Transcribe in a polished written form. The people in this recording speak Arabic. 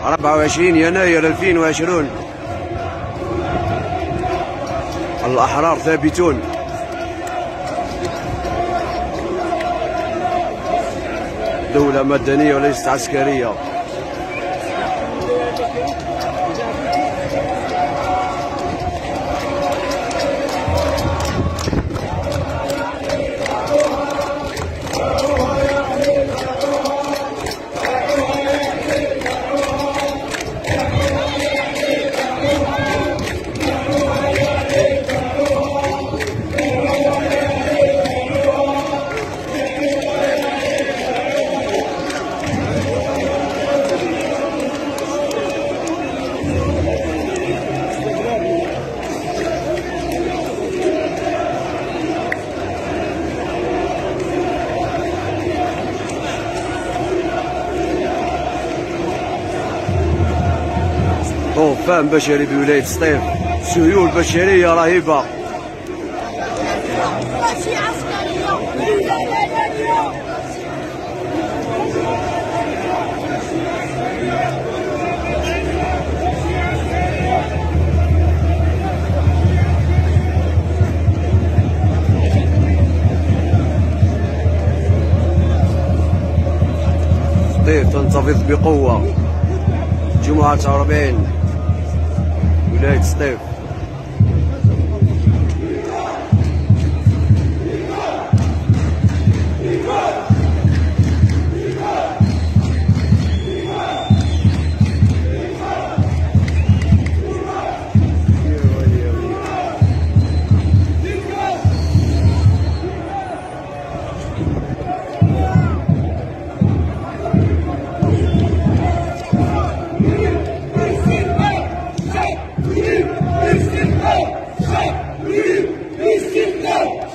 24 يناير 2020. الأحرار ثابتون. دولة مدنية وليست عسكرية. طوفان بشري بولاية سطيف، سيول بشرية رهيبة. سطيف تنتفض بقوة. جمعة 40 ولاية سطيف. İstiklal!